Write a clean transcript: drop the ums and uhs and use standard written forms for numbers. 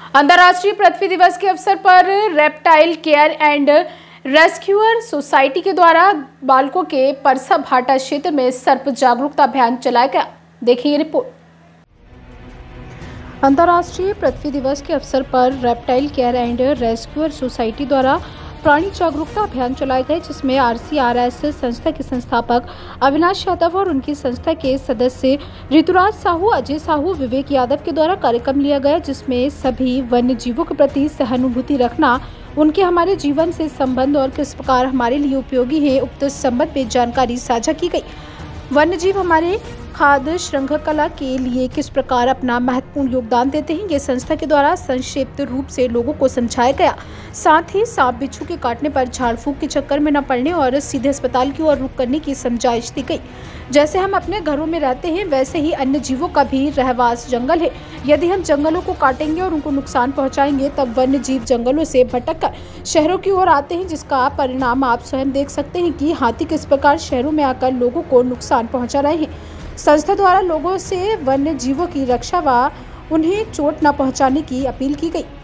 अंतर्राष्ट्रीय पृथ्वी दिवस के अवसर पर reptile care and rescuer society के द्वारा बालकों के परसा भाटा क्षेत्र में सर्प जागरूकता अभियान चलाया गया। देखिए ये रिपोर्ट। अंतर्राष्ट्रीय पृथ्वी दिवस के अवसर पर reptile care and rescuer society द्वारा प्राणी जागरूकता अभियान चलाए गए, जिसमें RCRS संस्था के संस्थापक अविनाश यादव और उनकी संस्था के सदस्य ऋतुराज साहू, अजय साहू, विवेक यादव के द्वारा कार्यक्रम लिया गया, जिसमें सभी वन्य जीवों के प्रति सहानुभूति रखना, उनके हमारे जीवन से संबंध और किस प्रकार हमारे लिए उपयोगी है, उक्त संबंध में जानकारी साझा की गई। वन्य जीव हमारे खाद्य श्रृंखला के लिए किस प्रकार अपना महत्वपूर्ण योगदान देते हैं, ये संस्था के द्वारा संक्षिप्त रूप से लोगों को समझाया गया। साथ ही सांप बिच्छू के काटने पर झाड़ फूंक के चक्कर में न पड़ने और सीधे अस्पताल की ओर रुख करने की समझाइश दी गई। जैसे हम अपने घरों में रहते हैं, वैसे ही अन्य जीवों का भी रहवास जंगल है। यदि हम जंगलों को काटेंगे और उनको नुकसान पहुंचाएंगे, तब वन्य जीव जंगलों से भटककर शहरों की ओर आते हैं, जिसका परिणाम आप स्वयं देख सकते हैं कि हाथी किस प्रकार शहरों में आकर लोगों को नुकसान पहुंचा रहे हैं। संस्था द्वारा लोगों से वन्य जीवों की रक्षा व उन्हें चोट न पहुंचाने की अपील की गई।